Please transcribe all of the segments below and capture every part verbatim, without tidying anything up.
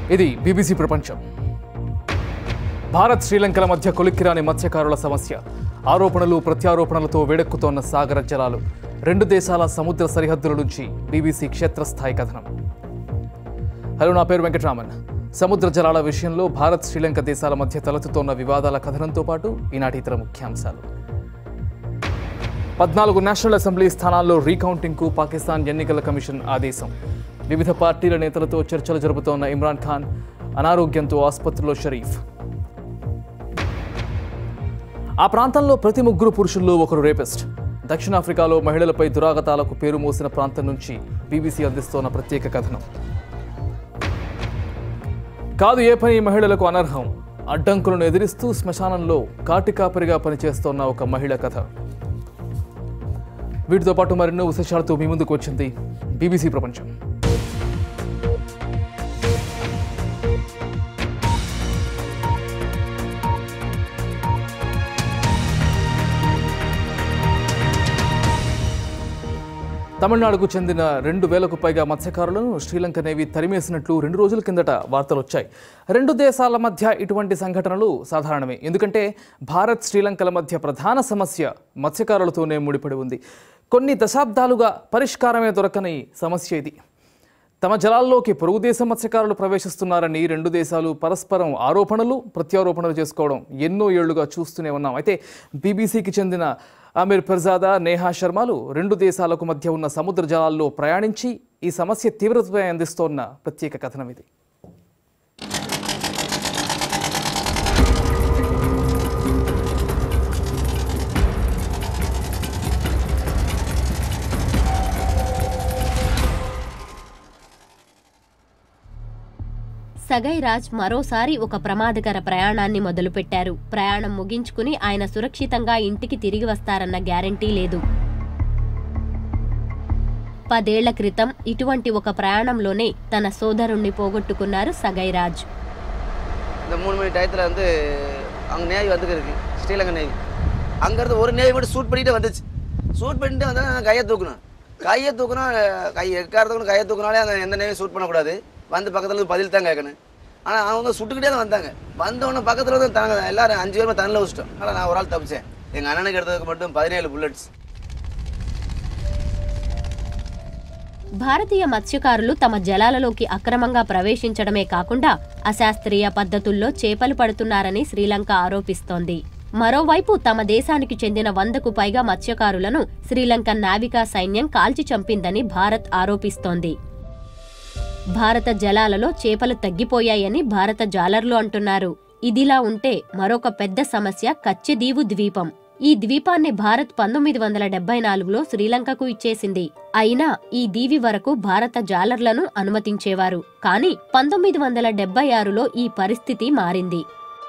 ఇది బీబీసీ ప్రపంచం. భారత్ శ్రీలంకల మధ్య కొలిక్కిరాని మత్స్యకారుల సమస్య, ఆరోపణలు ప్రత్యారోపణలతో వేడెక్కుతోన్న సాగర జలాలు, రెండు దేశాల సముద్ర సరిహద్దుల నుంచి బీబీసీ క్షేత్రస్థాయి కథనం. హలో, నా పేరు వెంకటరామన్. సముద్ర జలాల విషయంలో భారత్ శ్రీలంక దేశాల మధ్య తలెత్తుతోన్న వివాదాల కథనంతో పాటు ఈనాటి ఇతర ముఖ్యాంశాలు. పద్నాలుగు నేషనల్ అసెంబ్లీ స్థానాల్లో రీకౌంటింగ్కు పాకిస్తాన్ ఎన్నికల కమిషన్ ఆదేశం. వివిధ పార్టీల నేతలతో చర్చలు జరుపుతోన్న ఇమ్రాన్ ఖాన్, అనారోగ్యంతో ఆసుపత్రిలో షరీఫ్. ఆ ప్రాంతంలో ప్రతి ముగ్గురు పురుషుల్లో ఒకరు రేపిస్ట్. దక్షిణాఫ్రికాలో మహిళలపై దురాగతాలకు పేరు మోసిన ప్రాంతం నుంచి బీబీసీ అందిస్తోన్న ప్రత్యేక కథనం. కాదు ఏ పని మహిళలకు అనర్హం, అడ్డంకులను ఎదిరిస్తూ శ్మశానంలో కాటికాపరిగా పనిచేస్తోన్న ఒక మహిళ కథ. వీటితో పాటు మరెన్నో విశేషాలతో మీ ముందుకు వచ్చింది బీబీసీ ప్రపంచం. తమిళనాడుకు చెందిన రెండు వేలకు పైగా మత్స్యకారులను శ్రీలంక నేవీ తరిమేసినట్లు రెండు రోజుల కిందట వార్తలు వచ్చాయి. రెండు దేశాల మధ్య ఇటువంటి సంఘటనలు సాధారణమే, ఎందుకంటే భారత్ శ్రీలంకల మధ్య ప్రధాన సమస్య మత్స్యకారులతోనే ముడిపడి ఉంది. కొన్ని దశాబ్దాలుగా పరిష్కారమే దొరకని సమస్య ఇది. తమ జలాల్లోకి పొరుగు దేశ మత్స్యకారులు ప్రవేశిస్తున్నారని రెండు దేశాలు పరస్పరం ఆరోపణలు ప్రత్యారోపణలు చేసుకోవడం ఎన్నో ఏళ్లుగా చూస్తూనే ఉన్నాం. అయితే బీబీసీకి చెందిన అమీర్ ఫిర్జాదా, నేహా శర్మలు రెండు దేశాలకు మధ్య ఉన్న సముద్ర జలాల్లో ప్రయాణించి ఈ సమస్య తీవ్రతపై అందిస్తోన్న ప్రత్యేక కథనం ఇది. సగైరాజ్ మరోసారి ఒక ప్రమాదకర ప్రయాణాన్ని మొదలుపెట్టారు. ప్రయాణం ముగించుకుని ఆయన సురక్షితంగా ఇంటికి తిరిగి వస్తారన్న గ్యారంటీ లేదు. పదేళ్ల క్రితం ఇటువంటి ఒక ప్రయాణంలోనే తన సోదరుణ్ణి పోగొట్టుకున్నారు సగైరాజ్. మూడు మణి டயத்துல வந்து அங்க நேவி வந்துருக்கு ஸ்ரீலங்கா நேவி. அங்கிருந்து ஒரு நேவி மட்டும் ஷூட் பண்ணிட்டு வந்துச்சு. ஷூட் பண்ணிட்டு வந்தா நான் கையை தூக்கணும். கையை தூக்கணும் கை எக்காரத்துக்கு கையை தூக்கினாலே அந்த எந்த நேவி ஷூட் பண்ணக்கூடாது. வந்து பக்கத்தில் பதில் தான் கேட்கணும். ஆனால் அவங்க சுட்டுக்கிட்டே தான் வந்தாங்க. வந்தவொடனே பக்கத்தில் வந்து தாங்க எல்லாரும் அஞ்சு பேருமே தண்ணில் வச்சுட்டோம். ஆனால் நான் ஒரு ஆள் தப்பிச்சேன். எங்கள் அண்ணனுக்கு எடுத்ததுக்கு மட்டும் பதினேழு புல்லட்ஸ். భారతీయ మత్స్యకారులు తమ జలాలలోకి అక్రమంగా ప్రవేశించడమే కాకుండా అశాస్త్రీయ పద్ధతుల్లో చేపలు పడుతున్నారని శ్రీలంక ఆరోపిస్తోంది. మరోవైపు తమ దేశానికి చెందిన వందకు పైగా మత్స్యకారులను శ్రీలంక నావికా సైన్యం కాల్చి చంపిందని భారత్ ఆరోపిస్తోంది. భారత జలాలలో చేపలు తగ్గిపోయాయని భారత జాలర్లు అంటున్నారు. ఇదిలా ఉంటే మరొక పెద్ద సమస్య కచ్చెదీవు ద్వీపం. ఈ ద్వీపాన్ని భారత్ పంతొమ్మిది వందల డెబ్బై నాలుగులో శ్రీలంకకు ఇచ్చేసింది. అయినా ఈ దీవి వరకు భారత జాలర్లను అనుమతించేవారు. కానీ పంతొమ్మిది వందల డెబ్బై ఆరులో ఈ పరిస్థితి మారింది.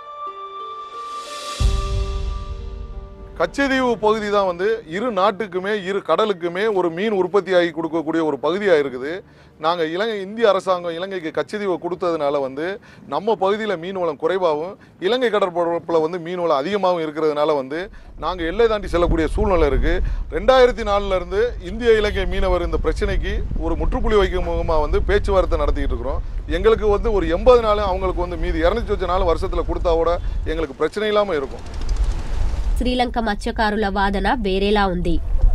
கச்சதீவு பகுதி தான் வந்து இரு நாட்டுக்குமே இரு கடலுக்குமே ஒரு மீன் உற்பத்தி ஆகி கொடுக்கக்கூடிய ஒரு பகுதியாக இருக்குது. நாங்கள் இலங்கை இந்திய அரசாங்கம் இலங்கைக்கு கச்சதீவை கொடுத்ததுனால வந்து நம்ம பகுதியில் மீன் வளம் குறைவாகவும் இலங்கை கடற்பரப்பில் வந்து மீன் வளம் அதிகமாகவும் இருக்கிறதுனால வந்து நாங்கள் எல்லை தாண்டி செல்லக்கூடிய சூழ்நிலை இருக்குது. ரெண்டாயிரத்தி நாலுலேருந்து இந்திய இலங்கை மீனவர் இந்த பிரச்சனைக்கு ஒரு முற்றுப்புள்ளி வைக்கும் முகமாக வந்து பேச்சுவார்த்தை நடத்திக்கிட்டு இருக்கிறோம். எங்களுக்கு வந்து ஒரு எண்பது நாள் அவங்களுக்கு வந்து மீதி இரநூத்தி வச்ச நாள் வருஷத்தில் கொடுத்தாவோட எங்களுக்கு பிரச்சனை இல்லாமல் இருக்கும். శ్రీలంక మత్స్యకారుల వాదన వేరేలా ఉంది.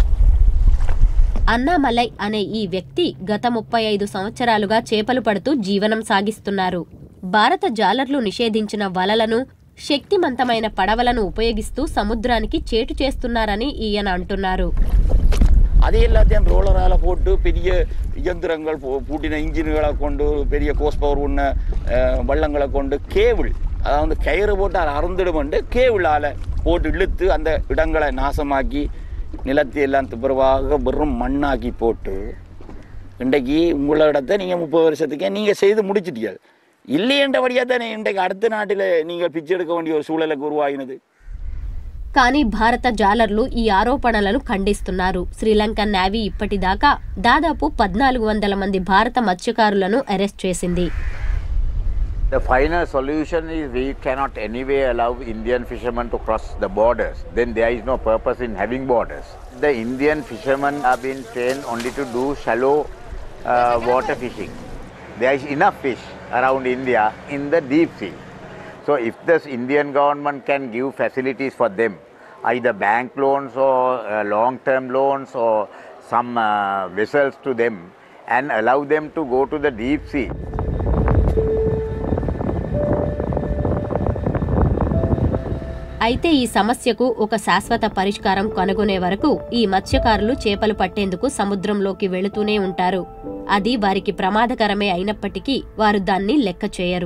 అన్నామలై అనే ఈ వ్యక్తి గత ముప్పై ఐదు సంవత్సరాలుగా చేపలు పడుతూ జీవనం సాగిస్తున్నారు. భారత జాలర్లు నిషేధించిన వలలను, శక్తిమంతమైన పడవలను ఉపయోగిస్తూ సముద్రానికి చేటు చేస్తున్నారని ఈయన అంటున్నారు. அது எல்லாத்தையும் ரோலரால் போட்டு பெரிய இயந்திரங்கள் பூட்டின இன்ஜின்களை கொண்டு பெரிய கோஸ் பவர் உள்ள வள்ளங்களை கொண்டு கேபிள், அதாவது கயிறு போட்டு அதை அறந்துடுமெண்டு கேபிளால் போட்டு இழுத்து அந்த இடங்களை நாசமாக்கி நிலத்தை எல்லாம் துப்புரவாக வெறும் மண்ணாக்கி போட்டு இன்றைக்கு உங்களோட இடத்தை நீங்கள் முப்பது வருஷத்துக்கே நீங்கள் செய்து முடிச்சிட்டீங்க. இல்லையன்றபடியாக தானே இன்றைக்கு அடுத்த நாட்டில் நீங்கள் பிச்சை எடுக்க வேண்டிய ஒரு சூழலுக்கு உருவாகினது. కానీ భారత జాలర్లు ఈ ఆరోపణలను ఖండిస్తున్నారు. శ్రీలంక నేవీ ఇప్పటిదాకా దాదాపు పద్నాలుగు వందల మంది భారత మత్స్యకారులను అరెస్ట్ చేసింది. The final solution is we cannot anyway allow Indian fishermen to cross the borders. Then there is no purpose in having borders. The Indian fishermen have been trained only to do shallow uh, water fishing. there is enough fish around India in the deep sea. So if the Indian government can give facilities for them, either bank loans or uh, long-term loans or some uh, vessels to them, and allow them to go to the deep sea. అయితే ఈ సమస్యకు ఒక శాశ్వత పరిష్కారం కనుగొనే వరకు ఈ మత్స్యకారులు చేపలు పట్టేందుకు సముద్రంలోకి వెళుతూనే ఉంటారు. అది వారికి ప్రమాదకరమే అయినప్పటికీ వారు దాన్ని లెక్క చేయరు.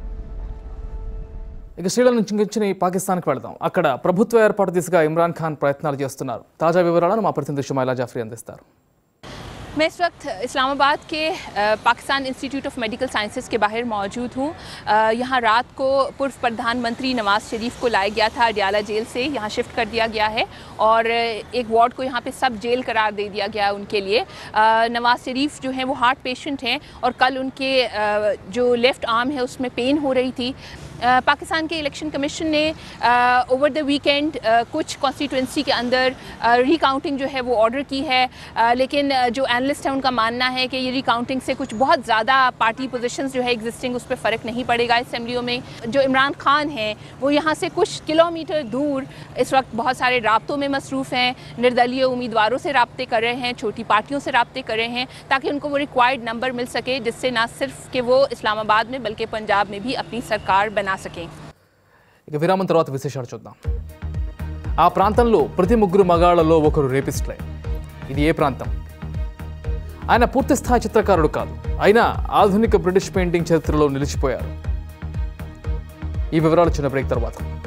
ఇక శ్రీలంక నుంచి వచ్చిన పాకిస్తాన్కి వెళదాం. అక్కడ ప్రభుత్వ ఏర్పాటు దిశగా ఇమ్రాన్ ఖాన్ ప్రయత్నాలు చేస్తున్నారు. తాజా వివరాలను మా ప్రతినిధి షుమైలా జాఫ్రీ అందిస్తారు. मैं इस वक्त इस्लामाबाद के Pakistan Institute of Medical Sciences के बाहर मौजूद हूँ। यहाँ रात को पूर्व प्रधानमंत्री नवाज़ शरीफ को लाया गया था अडियाला जेल से, यहाँ शिफ्ट कर दिया गया है और एक वार्ड को यहाँ पे सब जेल करार दे दिया गया उनके लिए। नवाज़ शरीफ जो हैं वो हार्ट पेशेंट हैं और कल उनके जो लेफ़्ट आर्म है उसमें पेन हो रही थी। पाकिस्तान के इलेक्शन कमीशन ने ओवर द वीकेंड कुछ कॉन्स्टिट्यूंसी के अंदर रिकाउंटिंग जो है वो ऑर्डर की है, लेकिन जो एनालिस्ट है उनका मानना है कि ये रिकाउंटिंग से कुछ बहुत ज़्यादा पार्टी पोजीशंस जो है एग्जिस्टिंग उस पर फ़र्क नहीं पड़ेगा असेंबलियों में। जो इमरान खान हैं वो यहाँ से कुछ किलोमीटर दूर इस वक्त बहुत सारे राब्तों में मसरूफ़ हैं, निर्दलीय उम्मीदवारों से रब्ते कर रहे हैं, छोटी पार्टियों से रब्ते कर रहे हैं ताकि उनको वो रिक्वायर्ड नंबर मिल सके जिससे ना सिर्फ कि वो इस्लामाबाद में बल्कि पंजाब में भी अपनी सरकार बना सकें। ఇక విరామం తర్వాత విశేషాలు చూద్దాం. ఆ ప్రాంతంలో ప్రతి ముగ్గురు మగాళ్లలో ఒకరు రేపిస్ట్లే. ఇది ఏ ప్రాంతం? ఆయన పూర్తి స్థాయి చిత్రకారుడు కాదు, అయినా ఆధునిక బ్రిటిష్ పెయింటింగ్ చరిత్రలో నిలిచిపోయారు. ఈ వివరాలు చిన్న బ్రేక్ తర్వాత.